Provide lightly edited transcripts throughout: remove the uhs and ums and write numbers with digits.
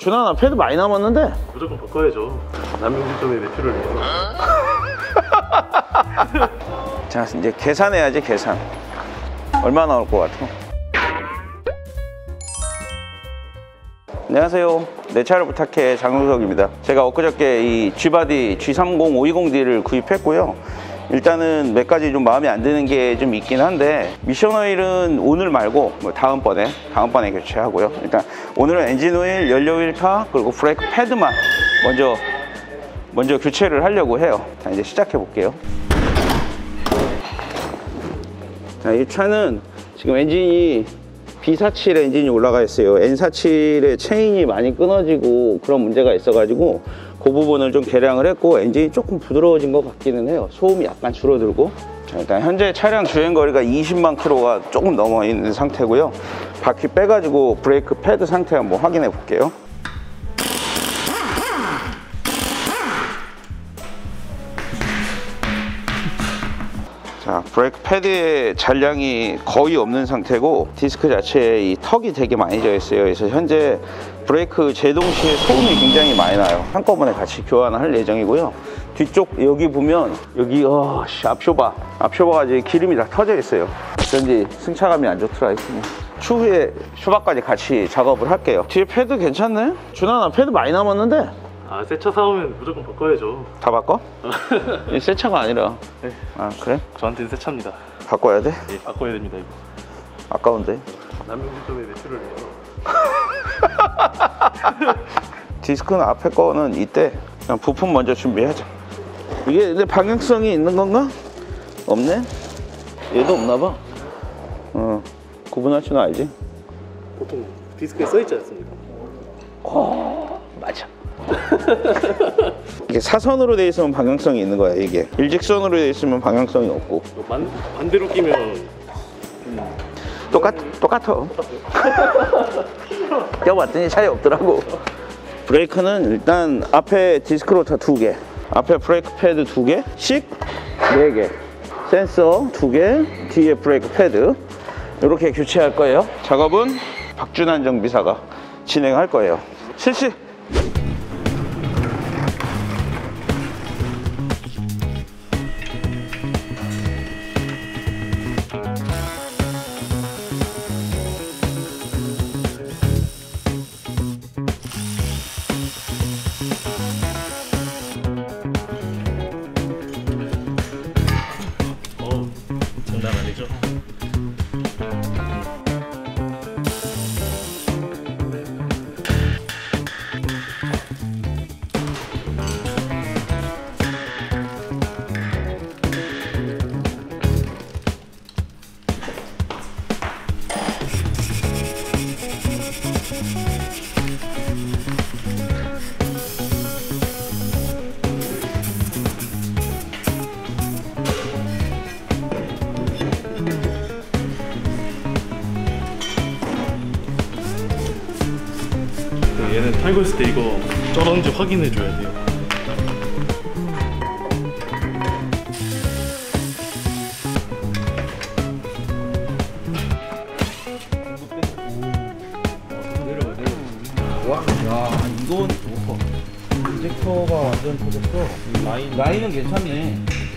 준아, 나 패드 많이 남았는데? 무조건 바꿔야죠. 남용지점의 매출을 위해서. 자, 이제 계산해야지. 계산 얼마 나올 것 같아? 안녕하세요. 내 차를 부탁해 장우석입니다. 제가 엊그저께 이 G바디 G30 520D를 구입했고요. 일단은 몇 가지 좀 마음에 안 드는 게 좀 있긴 한데, 미션 오일은 오늘 말고 뭐 다음번에 교체하고요. 일단 오늘은 엔진 오일, 연료 오일파, 그리고 브레이크 패드만 먼저 교체를 하려고 해요. 자, 이제 시작해 볼게요. 자, 이 차는 지금 엔진이 B47 엔진이 올라가 있어요. N47의 체인이 많이 끊어지고 그런 문제가 있어가지고 그 부분을 좀 개량을 했고, 엔진이 조금 부드러워진 것 같기는 해요. 소음이 약간 줄어들고. 자, 일단 현재 차량 주행거리가 20만 킬로가 조금 넘어 있는 상태고요. 바퀴 빼가지고 브레이크 패드 상태 한번 확인해 볼게요. 자, 브레이크 패드에 잔량이 거의 없는 상태고, 디스크 자체에 이 턱이 되게 많이 져 있어요. 그래서 현재 브레이크 제동 시에 소음이 굉장히 많이 나요. 한꺼번에 같이 교환을 할 예정이고요. 뒤쪽 여기 보면 여기 앞쇼바가 이제 기름이 다 터져 있어요. 어쩐지 승차감이 안 좋더라. 추후에 쇼바까지 같이 작업을 할게요. 뒤에 패드 괜찮네? 준아, 나 패드 많이 남았는데? 아, 새 차 사오면 무조건 바꿔야죠. 다 바꿔? 이 새 차가 아니라. 네. 아, 그래? 저한테는 새 차입니다. 바꿔야 돼? 예, 바꿔야 됩니다, 이거. 아까운데. 남용지점의 매출을 위해서. 디스크는 앞에 거는 이때 그냥 부품 먼저 준비하자. 이게 근데 방향성이 있는 건가? 없네? 얘도 없나 봐. 구분할 줄 알지? 보통 디스크에 써있지 않습니까? 맞아. 이게 사선으로 돼 있으면 방향성이 있는 거야. 이게 일직선으로 돼 있으면 방향성이 없고. 반대로 끼면 똑같아. 껴봤더니 차이 없더라고. 브레이크는 일단 앞에 디스크 로터 2개, 앞에 브레이크 패드 2개씩 4개, 센서 2개, 뒤에 브레이크 패드 이렇게 교체할 거예요. 작업은 박준환 정비사가 진행할 거예요. 실시! 장난 아니죠? 얘는 탈거 했을 때 이거 쩔었는지 확인해 줘야 돼요. 와, 야, 이건 인젝터가 완전 터졌어. 라인은 괜찮네.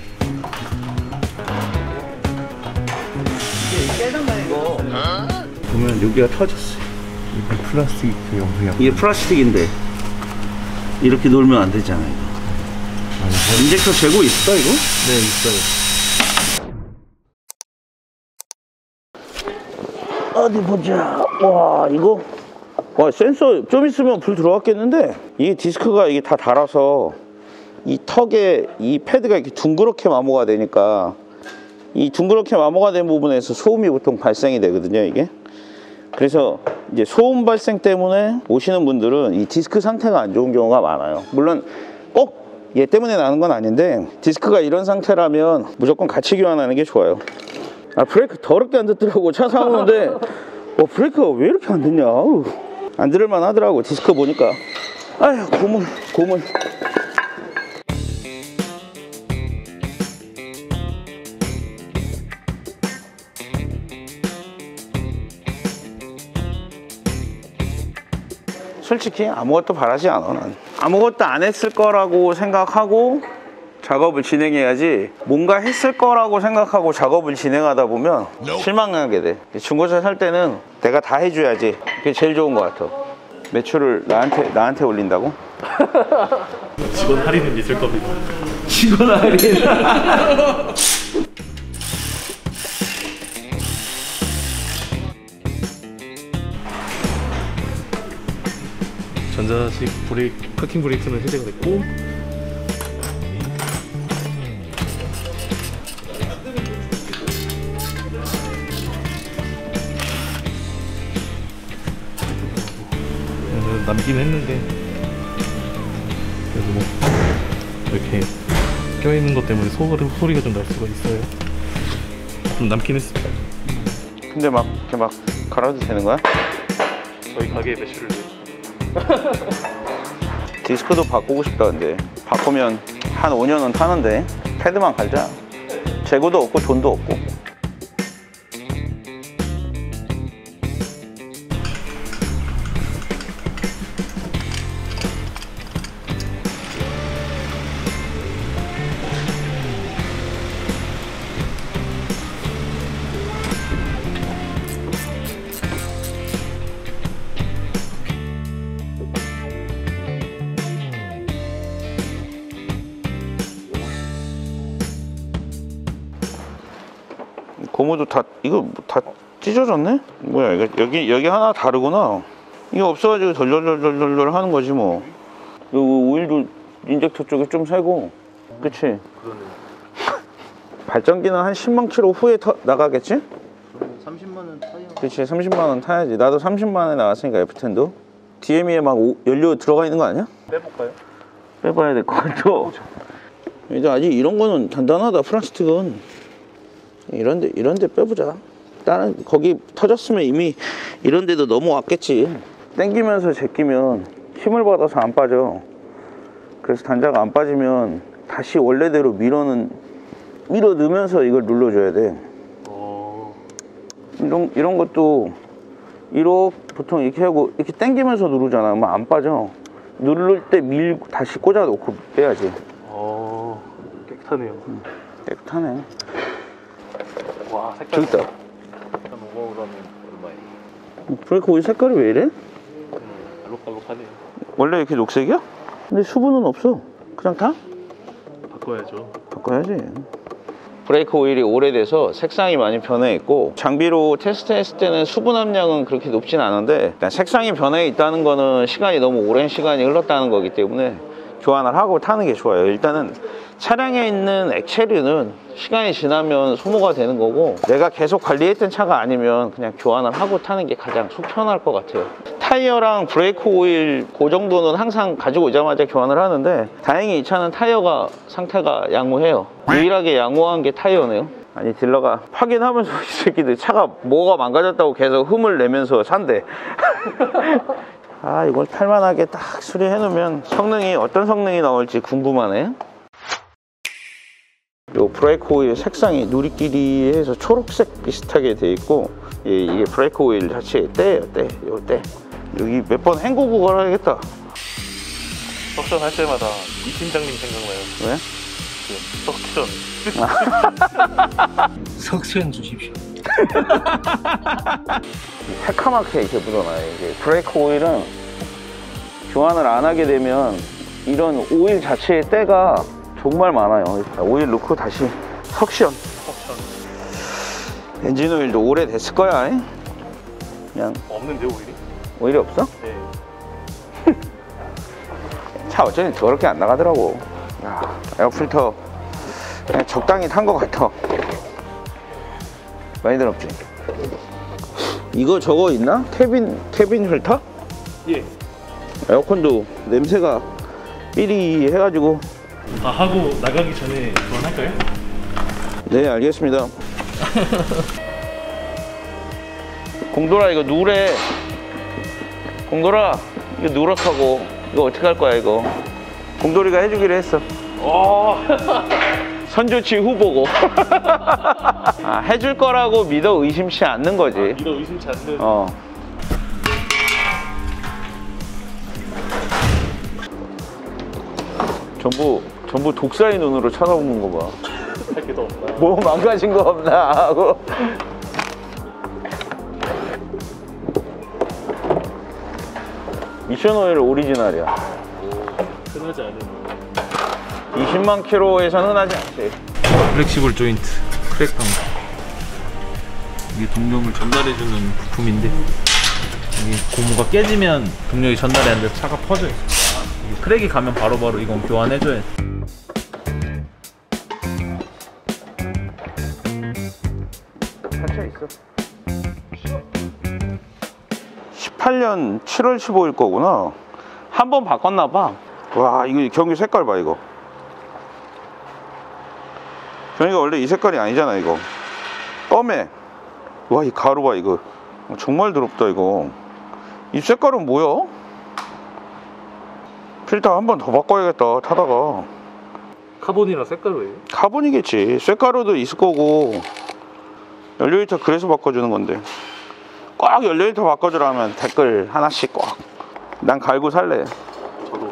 이게 깨졌나 이거? 보면 여기가 터졌어. 이건 플라스틱 용량. 이게 플라스틱인데 이렇게 놀면 안 되잖아. 이거. 인젝터 재고 있어 이거? 네, 있어요. 어디 보자. 와, 이거 센서 좀 있으면 불 들어왔겠는데, 이게 디스크가 이게 다 닳아서 이 턱에 이 패드가 이렇게 둥그렇게 마모가 되니까, 이 둥그렇게 마모가 된 부분에서 소음이 보통 발생이 되거든요. 이게 그래서 이제 소음 발생 때문에 오시는 분들은 이 디스크 상태가 안 좋은 경우가 많아요. 물론 꼭 얘 때문에 나는 건 아닌데, 디스크가 이런 상태라면 무조건 같이 교환하는 게 좋아요. 아, 브레이크 더럽게 안 듣더라고. 차 사오는데 브레이크가 왜 이렇게 안 듣냐. 안 들을만 하더라고, 디스크 보니까. 아휴, 고문. 솔직히 아무것도 바라지 않아. 난 아무것도 안 했을 거라고 생각하고 작업을 진행해야지, 뭔가 했을 거라고 생각하고 작업을 진행하다 보면 실망하게 돼. 중고차 살 때는 내가 다 해줘야지. 그게 제일 좋은 것 같아. 매출을 나한테 올린다고? 직원 할인은 있을 겁니다. 직원 할인. 전자식 파킹 브레이크는 해제가 됐고, 남긴 했는데 그래도 뭐 이렇게 껴있는 것 때문에 소리가 좀 날 수가 있어요. 좀 남긴 했습니다. 근데 막 이렇게 막 갈아도 되는 거야? 저희 가게에 매출을 디스크도 바꾸고 싶다. 근데 바꾸면 한 5년은 타는데 패드만 갈자. 재고도 없고 돈도 없고. 고무도 다 이거 다 찢어졌네? 뭐야 이거 여기 하나 다르구나. 이게 없어가지고 덜덜덜덜덜 하는 거지 뭐. 요 오일도 인젝터 쪽에 좀 새고, 그치? 그러네. 발전기는 한 10만 킬로 후에 나가겠지? 30만원 타요. 그치, 30만 원 타야지. 나도 30만 원에 나왔으니까 F10도. DME에 막 연료 들어가 있는 거 아니야? 빼볼까요? 빼봐야 될 것 같아. 이제 아직 이런 거는 단단하다. 플라스틱은 이런데 빼보자. 다른 거기 터졌으면 이미 이런 데도 넘어왔겠지. 당기면서 제끼면 힘을 받아서 안 빠져. 그래서 단자가 안 빠지면 다시 원래대로 밀어 넣으면서 이걸 눌러줘야 돼. 이런 것도 보통 이렇게 하고 이렇게 당기면서 누르잖아. 그러면 안 빠져. 누를 때 밀고 다시 꽂아 놓고 빼야지. 깨끗하네요. 깨끗하네. 와, 색깔. 저기 있다. 일단 먹어보라면 얼마예요? 브레이크 오일 색깔이 왜 이래? 알록달록하네요. 원래 이렇게 녹색이야? 근데 수분은 없어. 그냥 타? 바꿔야죠. 바꿔야지. 브레이크 오일이 오래돼서 색상이 많이 변해 있고, 장비로 테스트했을 때는 수분 함량은 그렇게 높진 않은데 일단 색상이 변해 있다는 거는 시간이 너무 오랜 시간이 흘렀다는 거기 때문에 교환을 하고 타는 게 좋아요. 일단은 차량에 있는 액체류는 시간이 지나면 소모가 되는 거고, 내가 계속 관리했던 차가 아니면 그냥 교환을 하고 타는 게 가장 속 편할 것 같아요. 타이어랑 브레이크 오일 그 정도는 항상 가지고 오자마자 교환을 하는데, 다행히 이 차는 타이어가 상태가 양호해요. 유일하게 양호한 게 타이어네요. 아니 딜러가 확인하면서 이 새끼들 차가 뭐가 망가졌다고 계속 흠을 내면서 산대. 아, 이걸 탈만하게 딱 수리해 놓으면 어떤 성능이 나올지 궁금하네. 요 브레이크 오일 색상이 누리끼리 해서 초록색 비슷하게 돼 있고, 이게 브레이크 오일 자체의 때예요. 요 때. 여기 몇 번 헹구고 걸어야겠다. 석션 할 때마다 이 팀장님 생각나요. 왜? 석션. 석션 주십시오. 새카맣게 이렇게 묻어나요. 이게 브레이크 오일은 교환을 안 하게 되면 이런 오일 자체의 때가 정말 많아요. 오일 넣고 다시 석션. 엔진 오일도 오래됐을 거야. 그냥 없는데 오일이? 오일이 없어? 네. 차 어쩌니 더럽게 안 나가더라고. 야, 에어필터 그냥 적당히 탄 것 같아. 많이 더럽지? 이거 저거 있나? 캐빈 필터? 예. 에어컨도 냄새가 삐리 해가지고. 다 하고 나가기 전에 교환할까요? 네, 알겠습니다. 공돌아, 이거 누래. 공돌아, 이거 누렇다고. 이거 어떻게 할 거야, 이거. 공돌이가 해주기로 했어. 선조치 후보고. 아, 해줄 거라고 믿어 의심치 않는 거지. 믿어 의심치 않는. 전부 독사의 눈으로 쳐다보는 거 봐. 할 게 더 없나? 뭐 망가진 거 없나 하고. 미션 오일 오리지널이야. 흔하지 않은 20만 킬로에서는 흔하지 않지. 플렉시블 조인트 크랙 방지. 이게 동력을 전달해주는 부품인데 이게 고무가 깨지면 동력이 전달이 안 돼서 차가 퍼져요. 이게 크랙이 가면 바로바로 이건 교환해줘야 돼. 닫혀 있어. 18년 7월 15일 거구나. 한 번 바꿨나 봐. 와, 이거 경유 색깔 봐, 이거. 경유가 원래 이 색깔이 아니잖아, 이거. 검해. 와, 이 가루 봐, 이거. 정말 더럽다, 이거. 이 색깔은 뭐야? 필터 한 번 더 바꿔야겠다, 타다가. 카본이랑 색깔로예요? 카본이겠지. 쇳가루도 있을 거고. 연료히터 그래서 바꿔주는 건데. 꼭 연료히터 바꿔주라면 댓글 하나씩 꼭. 난 갈고 살래. 저도.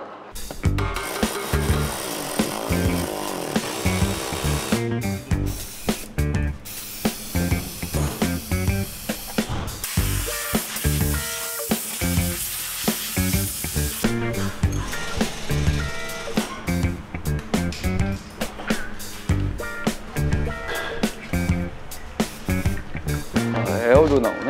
에어도 나오네.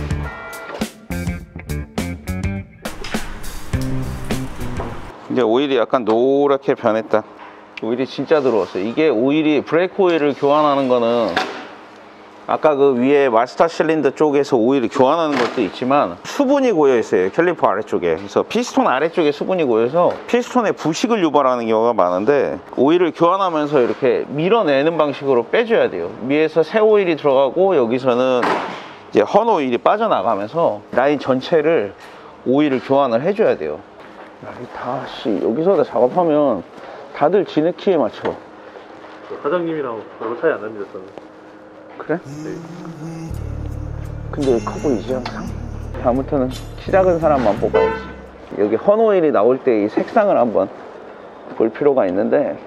이제 오일이 약간 노랗게 변했다. 오일이 진짜 들어왔어. 이게 오일이 브레이크 오일을 교환하는 거는 아까 그 위에 마스터 실린더 쪽에서 오일을 교환하는 것도 있지만 수분이 고여 있어요. 캘리퍼 아래쪽에. 그래서 피스톤 아래쪽에 수분이 고여서 피스톤에 부식을 유발하는 경우가 많은데 오일을 교환하면서 이렇게 밀어내는 방식으로 빼줘야 돼요. 위에서 새 오일이 들어가고 여기서는 이제 헌 오일이 빠져나가면서 라인 전체를 오일을 교환을 해줘야 돼요. 야, 여기서 작업하면 다들 지네키에 맞춰. 사장님이랑 별로 차이 안 납니다, 저는. 그래? 네. 근데 왜 커 보이지 항상? 다음부터는 키 작은 사람만 뽑아야지. 여기 헌 오일이 나올 때 이 색상을 한번 볼 필요가 있는데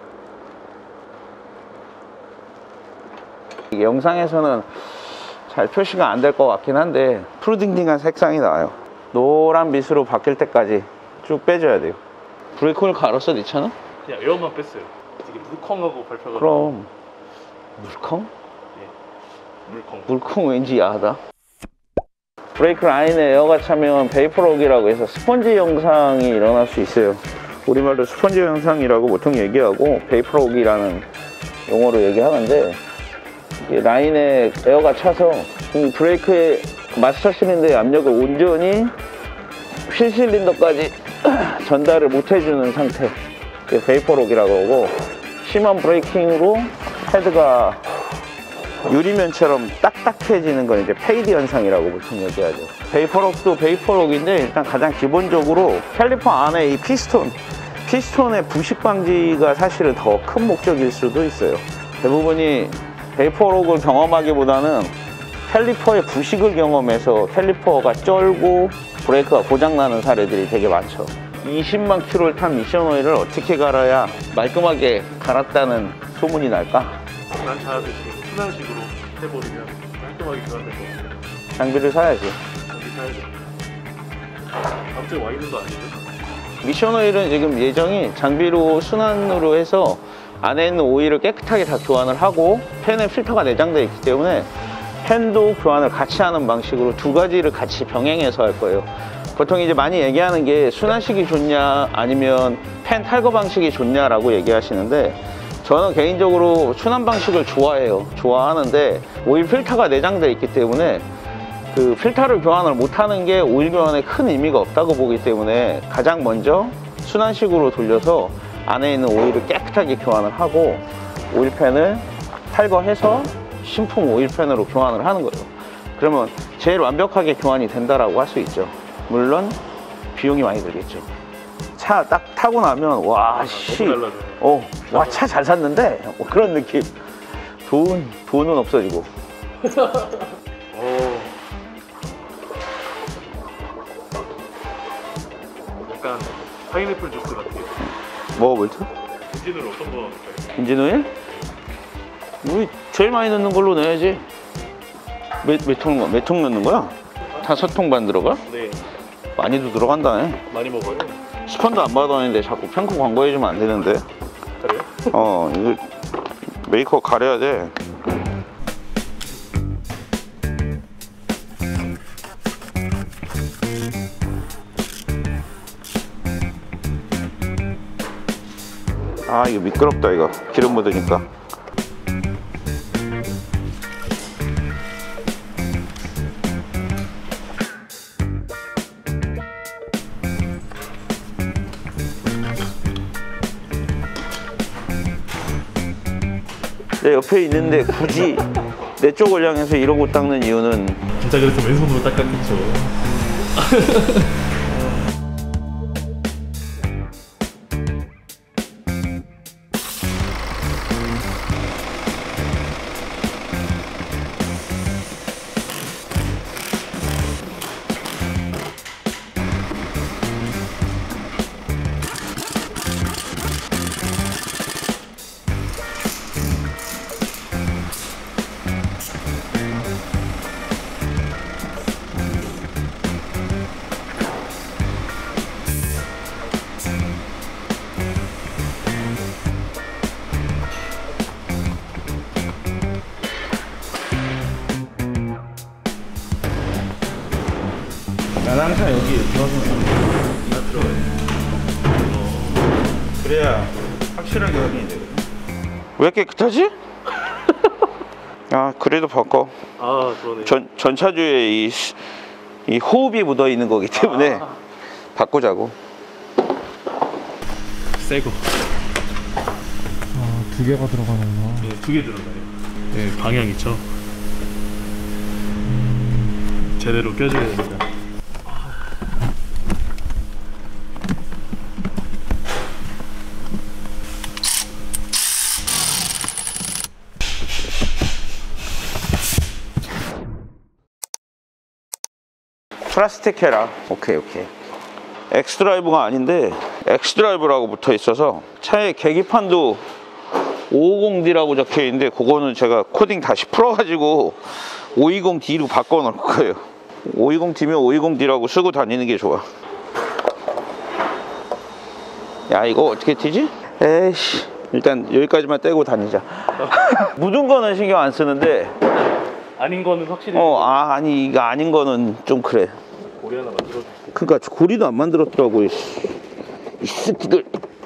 이게 영상에서는 잘 표시가 안 될 것 같긴 한데 푸르딩딩한 색상이 나와요. 노란 빛으로 바뀔 때까지 쭉 빼줘야 돼요. 브레이크 오일 갈았어, 네 차는? 그냥 에어만 뺐어요. 되게 물컹하고 발표가. 그럼 물컹? 물컹 왠지 야하다. 브레이크 라인에 에어가 차면 베이퍼록이라고 해서 스펀지 현상이 일어날 수 있어요. 우리말로 스펀지 현상이라고 보통 얘기하고 베이퍼록이라는 용어로 얘기하는데 이 라인에 에어가 차서 이 브레이크의 마스터 실린더의 압력을 온전히 휠 실린더까지 전달을 못 해주는 상태, 그게 베이퍼록이라고 하고, 심한 브레이킹으로 헤드가 유리면처럼 딱딱해지는 건 이제 페이드 현상이라고 보통 얘기하죠. 베이퍼록도 베이퍼록인데 일단 가장 기본적으로 캘리퍼 안에 이 피스톤의 부식 방지가 사실은 더 큰 목적일 수도 있어요. 대부분이 베이퍼록을 경험하기보다는 캘리퍼의 부식을 경험해서 캘리퍼가 쩔고 브레이크가 고장나는 사례들이 되게 많죠. 20만 킬로를 탄 미션 오일을 어떻게 갈아야 말끔하게 갈았다는 소문이 날까? 난 잘하듯이 순환식으로 해버리면 깔끔하게 교환될 것 같아요. 장비를 사야지. 장비 사야죠. 갑자기 와 있는 거 아니죠? 미션 오일은 지금 예정이 장비로 순환으로 해서 안에 있는 오일을 깨끗하게 다 교환을 하고 팬에 필터가 내장되어 있기 때문에 팬도 교환을 같이 하는 방식으로 두 가지를 같이 병행해서 할 거예요. 보통 이제 많이 얘기하는 게 순환식이 좋냐 아니면 팬 탈거 방식이 좋냐라고 얘기하시는데 저는 개인적으로 순환 방식을 좋아하는데 오일 필터가 내장되어 있기 때문에 그 필터를 교환을 못하는 게 오일 교환에 큰 의미가 없다고 보기 때문에 가장 먼저 순환식으로 돌려서 안에 있는 오일을 깨끗하게 교환을 하고 오일팬을 탈거해서 신품 오일팬으로 교환을 하는 거예요. 그러면 제일 완벽하게 교환이 된다라고 할 수 있죠. 물론 비용이 많이 들겠죠. 차 딱 타고 나면 와 차 잘 샀는데 뭐 그런 느낌. 돈은 없어지고. 약간 파인애플 주스 같아요. 뭐가 볼트? 엔진을 어떤 거 넣을까요? 인진 오일? 우리 제일 많이 넣는 걸로 넣어야지. 몇 통 넣는 거야? 5통 반 들어가? 네. 많이도 들어간다. 많이 먹어요. 스펀도 안 받았는데 자꾸 평코 광고해주면 안 되는데. 그래요? 이거 메이커 가려야 돼. 아, 이거 미끄럽다. 이거 기름 묻으니까. 내 옆에 있는데 굳이 내 쪽을 향해서 이러고 닦는 이유는, 진짜 그래서 왼손으로 닦았겠죠. 난 항상 여기 들어가면 그래야 확실하게 확인이 되거든. 왜 깨끗하지? 아, 그래도 바꿔. 아, 그러네. 전차주에 이 호흡이 묻어 있는 거기 때문에 바꾸자고. 새거. 아, 2개가 들어가는구나. 네, 2개 들어가요. 네, 방향 있죠. 제대로 껴줘야 됩니다. 플라스틱 해라. 오케이. 엑스드라이브가 아닌데 엑스드라이브라고 붙어 있어서 차에 계기판도 550D라고 적혀 있는데 그거는 제가 코딩 다시 풀어가지고 520D로 바꿔 놓을 거예요. 520D면 520D라고 쓰고 다니는 게 좋아. 야, 이거 어떻게 튀지? 에이씨, 일단 여기까지만 떼고 다니자. 묻은 거는 신경 안 쓰는데 아닌 거는 확실히. 아니 이거 아닌 거는 좀 그래. 고리 하나 만들어줄게. 그러니까 고리도 안 만들었더라고. 이 새끼들.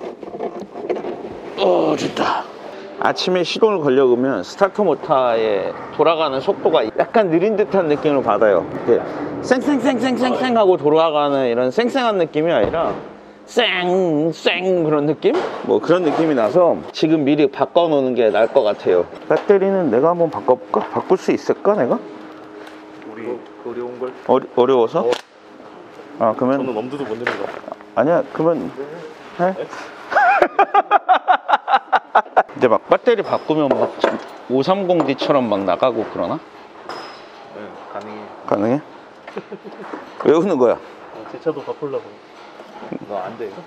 좋다. 아침에 시동을 걸려보면 스타트 모터의 돌아가는 속도가 약간 느린 듯한 느낌을 받아요. 이렇게 쌩쌩쌩쌩쌩쌩 하고 돌아가는 이런 쌩쌩한 느낌이 아니라 쌩 그런 느낌? 뭐 그런 느낌이 나서 지금 미리 바꿔놓는 게 나을 것 같아요. 배터리는 내가 한번 바꿔볼까? 바꿀 수 있을까 내가? 우리 어려운 걸. 어려워서? 그러면 저는 엄두도 못 내는 거. 아니야, 그러면 해? 근데 막 배터리 바꾸면 막 530D처럼 막 나가고 그러나? 네, 가능해. 가능해? 왜 웃는 거야? 제 차도 바꾸려고. 너 안 돼.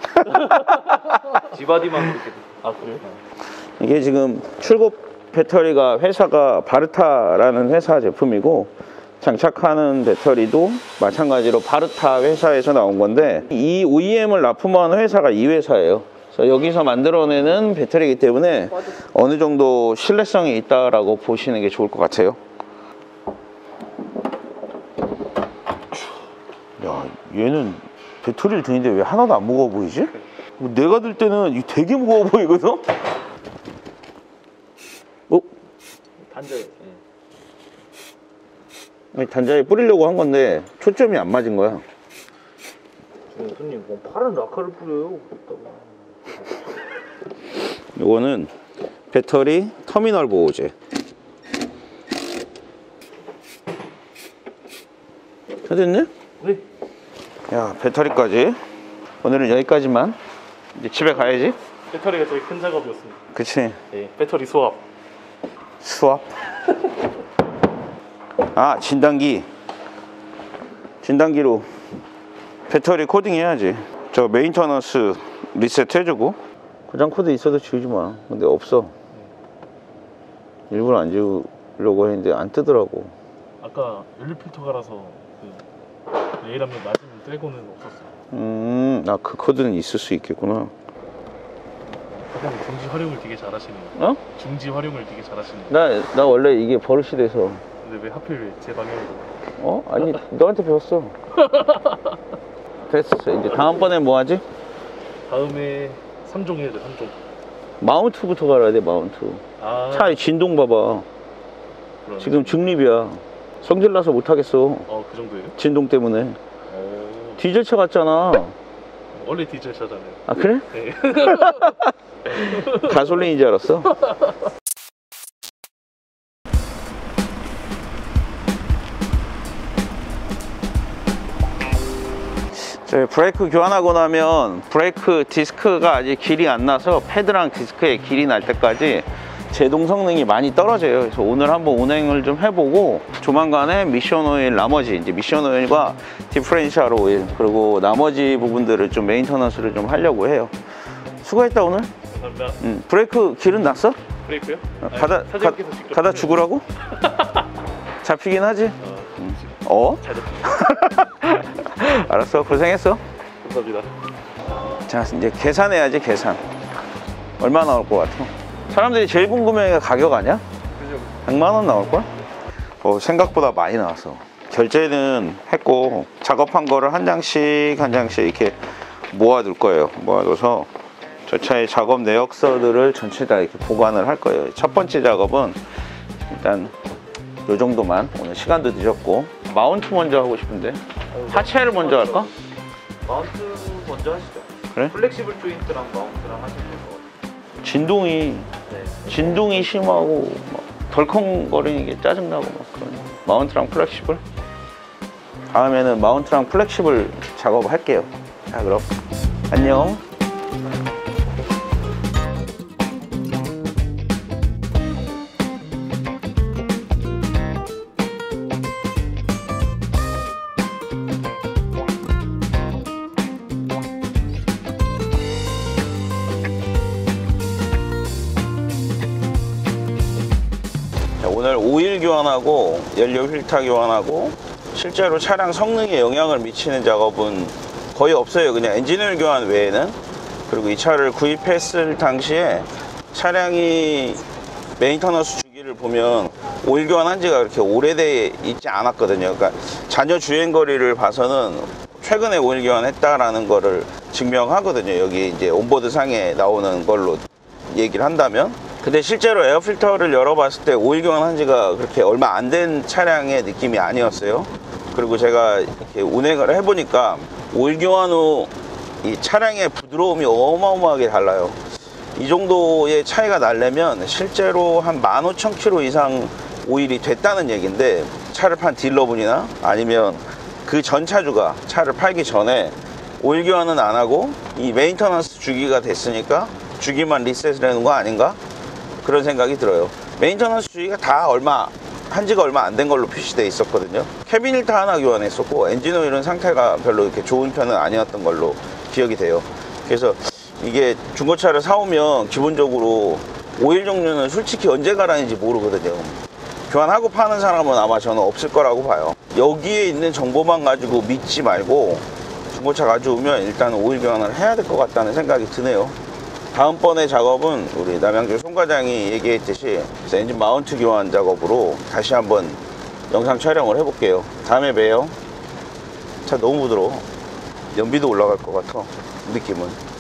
지바디만 그렇게 돼. 아, 그래요? 이게 지금 출고 배터리가 회사가 바르타라는 회사 제품이고 장착하는 배터리도 마찬가지로 바르타 회사에서 나온 건데 이 OEM을 납품한 회사가 이 회사예요. 그래서 여기서 만들어내는 배터리이기 때문에 어느 정도 신뢰성이 있다라고 보시는 게 좋을 것 같아요. 야, 얘는 배터리를 드는데 왜 하나도 안 무거워 보이지? 내가 들 때는 이게 되게 무거워 보이거든? 단자에. 단자에 뿌리려고 한 건데 초점이 안 맞은 거야. 손님, 뭐 파란 라카를 뿌려요. 이거는 배터리 터미널 보호제. 다 됐네? 네. 야, 배터리까지. 오늘은 여기까지만. 이제 집에 가야지. 배터리가 제일 큰 작업이었습니다. 그치. 네, 배터리 수압. 수압. 진단기로 배터리 코딩 해야지. 저 메인터넌스 리셋 해주고 고장 코드 있어도 지우지 마. 근데 없어. 일부러 안 지우려고 했는데 안 뜨더라고. 아까 연료 필터 갈아서 그 레일 한번 맞으면 떼고는 없었어요. 그 코드는 있을 수 있겠구나. 사장님 중지 활용을 되게 잘하시네요. 어? 중지 활용을 되게 잘하시네요. 나 원래 이게 버릇이 돼서. 근데 왜 하필 제 방향으로? 어? 아니, 너한테 배웠어. 됐어. 이제 다음번에 뭐 하지? 다음에 3종 해야 돼. 3종. 마운트부터 갈아야 돼, 마운트. 아, 차의 진동 봐봐. 그러네. 지금 중립이야. 성질 나서 못하겠어. 그 정도예요? 진동 때문에. 오, 디젤차 같잖아. 원래 디젤 차잖아요. 아, 그래? 네. 가솔린인 줄 알았어. 저희 브레이크 교환하고 나면 브레이크 디스크가 아직 길이 안 나서 패드랑 디스크의 길이 날 때까지 제동 성능이 많이 떨어져요. 그래서 오늘 한번 운행을 좀 해보고 조만간에 미션 오일 나머지 이제 미션 오일과 디퍼렌셜 오일 그리고 나머지 부분들을 좀 메인터넌스를 좀 하려고 해요. 수고했다 오늘. 감사합니다. 브레이크 길은 났어? 브레이크요? 사장님께서 가다 죽으라고? 잡히긴 하지? 어? 잘 잡히죠. 알았어, 고생했어. 감사합니다. 자, 이제 계산해야지. 계산 얼마 나올 것 같아? 사람들이 제일 궁금해하는 게 가격 아니야? 그죠? 100만 원 나올걸? 생각보다 많이 나왔어. 결제는 했고 작업한 거를 한 장씩 한 장씩 이렇게 모아둘 거예요. 모아둬서 저 차의 작업 내역서들을 전체 다 이렇게 보관을 할 거예요. 첫 번째 작업은 일단 요 정도만. 오늘 시간도 늦었고 마운트 먼저 하고 싶은데 하체를 먼저 할까? 마운트 먼저 하시죠. 그래? 플렉시블 조인트랑 마운트랑 하시면 될 것 같아요. 진동이 심하고 막 덜컹거리는 게 짜증나고 막 그런. 마운트랑 플렉시블? 다음에는 마운트랑 플렉시블 작업할게요. 자, 그럼 안녕. 오늘 오일 교환하고 연료 필터 교환하고 실제로 차량 성능에 영향을 미치는 작업은 거의 없어요. 그냥 엔진오일 교환 외에는. 그리고 이 차를 구입했을 당시에 차량이 메인터넌스 주기를 보면 오일 교환한 지가 그렇게 오래돼 있지 않았거든요. 그러니까 잔여 주행 거리를 봐서는 최근에 오일 교환했다라는 거를 증명하거든요. 여기 이제 온보드 상에 나오는 걸로 얘기를 한다면. 근데 실제로 에어 필터를 열어봤을 때 오일 교환한 지가 그렇게 얼마 안 된 차량의 느낌이 아니었어요. 그리고 제가 이렇게 운행을 해보니까 오일 교환 후 이 차량의 부드러움이 어마어마하게 달라요. 이 정도의 차이가 나려면 실제로 한 15,000km 이상 오일이 됐다는 얘기인데, 차를 판 딜러분이나 아니면 그 전 차주가 차를 팔기 전에 오일 교환은 안 하고 이 메인터넌스 주기가 됐으니까 주기만 리셋을 해놓은 거 아닌가? 그런 생각이 들어요. 메인터넌스 주기가 다 한지가 얼마 안 된 걸로 표시되어 있었거든요. 캐빈 필터 하나 교환했었고 엔진 오일은 상태가 별로 이렇게 좋은 편은 아니었던 걸로 기억이 돼요. 그래서 이게 중고차를 사오면 기본적으로 오일 종류는 솔직히 언제 갈아는지 모르거든요. 교환하고 파는 사람은 아마 저는 없을 거라고 봐요. 여기에 있는 정보만 가지고 믿지 말고 중고차 가져오면 일단 오일 교환을 해야 될 것 같다는 생각이 드네요. 다음번에 작업은 우리 남양주 송 과장이 얘기했듯이 엔진 마운트 교환 작업으로 다시 한번 영상 촬영을 해볼게요. 다음에 봬요. 차 너무 부드러워. 연비도 올라갈 것 같아, 느낌은.